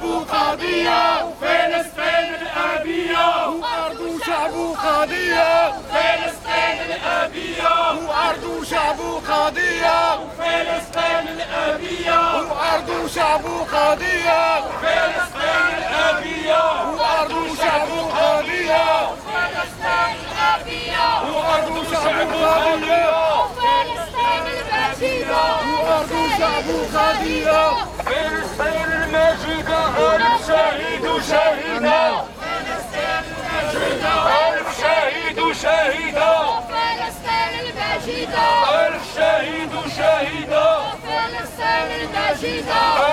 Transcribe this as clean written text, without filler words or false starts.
شعب قضية وفلسطين الأبية وأرض شعب قضية وفلسطين الأبية وأرض شعب قضية وفلسطين الأبية وأرض شعب قضية وفلسطين الأبية وأرض شعب قضية وفلسطين الأبية وأرض شعب قضية وفلسطين المجيدة وأرض شعب قضية فلسطين المجيدة ألف شهيد وشهيدة فلسطين المجيدة ألف شهيد وشهيدة فلسطين المجيدة ألف شهيد وشهيدة فلسطين المجيدة